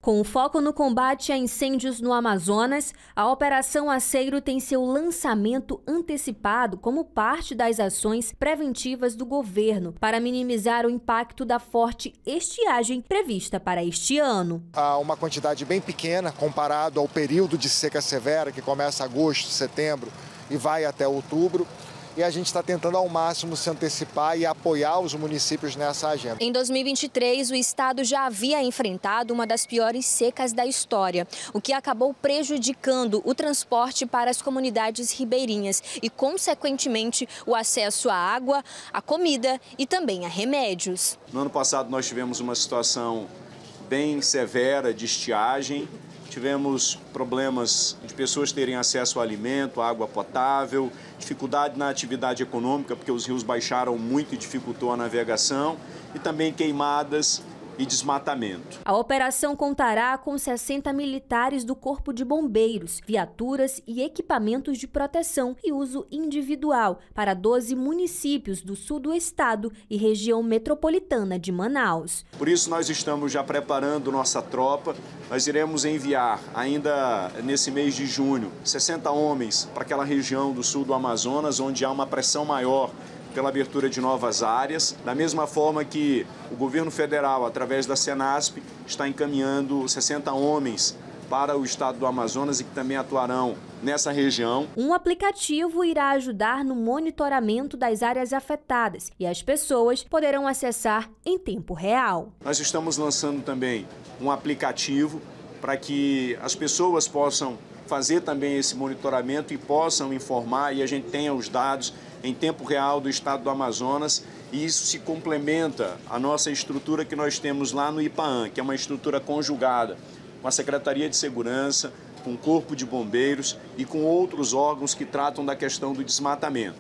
Com foco no combate a incêndios no Amazonas, a Operação Aceiro tem seu lançamento antecipado como parte das ações preventivas do governo para minimizar o impacto da forte estiagem prevista para este ano. Há uma quantidade bem pequena comparado ao período de seca severa, que começa em agosto, setembro e vai até outubro. E a gente está tentando ao máximo se antecipar e apoiar os municípios nessa agenda. Em 2023, o estado já havia enfrentado uma das piores secas da história, o que acabou prejudicando o transporte para as comunidades ribeirinhas e, consequentemente, o acesso à água, à comida e também a remédios. No ano passado, nós tivemos uma situação bem severa de estiagem. Tivemos problemas de pessoas terem acesso ao alimento, à água potável, dificuldade na atividade econômica, porque os rios baixaram muito e dificultou a navegação, e também queimadas e desmatamento. A operação contará com 60 militares do Corpo de Bombeiros, viaturas e equipamentos de proteção e uso individual para 12 municípios do sul do estado e região metropolitana de Manaus. Por isso nós estamos já preparando nossa tropa. Nós iremos enviar ainda nesse mês de junho 60 homens para aquela região do sul do Amazonas, onde há uma pressão maior pela abertura de novas áreas, da mesma forma que o governo federal, através da Senasp, está encaminhando 60 homens para o estado do Amazonas e que também atuarão nessa região. Um aplicativo irá ajudar no monitoramento das áreas afetadas e as pessoas poderão acessar em tempo real. Nós estamos lançando também um aplicativo para que as pessoas possam fazer também esse monitoramento e possam informar e a gente tenha os dados em tempo real do estado do Amazonas, e isso se complementa à nossa estrutura que nós temos lá no IPAAN, que é uma estrutura conjugada com a Secretaria de Segurança, com o Corpo de Bombeiros e com outros órgãos que tratam da questão do desmatamento.